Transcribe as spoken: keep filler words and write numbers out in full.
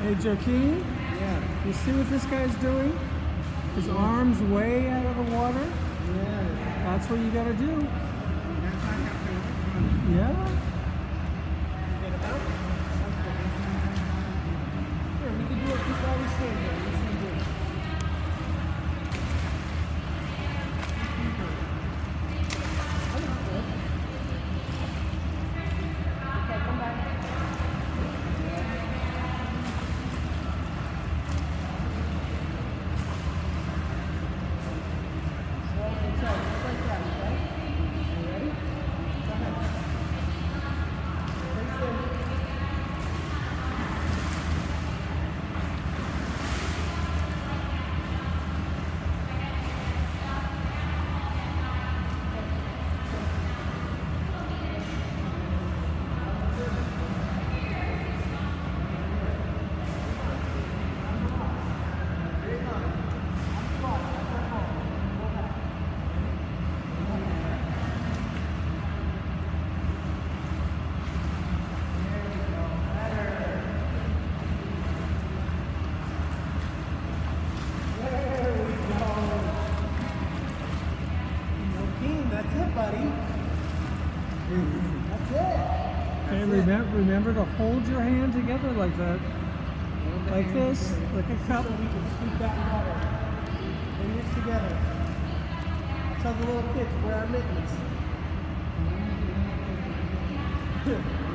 Hey, Joachim, Yeah. you see what this guy's doing? His arms way out of the water. Yeah. That's what you gotta do. That's not happening. Yeah. Get it out. Here, we can do it just while we stand here. We stand here. Okay, come back. Just like that, okay? You ready? Go ahead. Stay still. That's it, buddy. That's it. Okay, That's remember, remember to hold your hand together like that. it. Like this, like a cup. So we can scoop that water. Bring this together. Tell the little kids wear our mittens.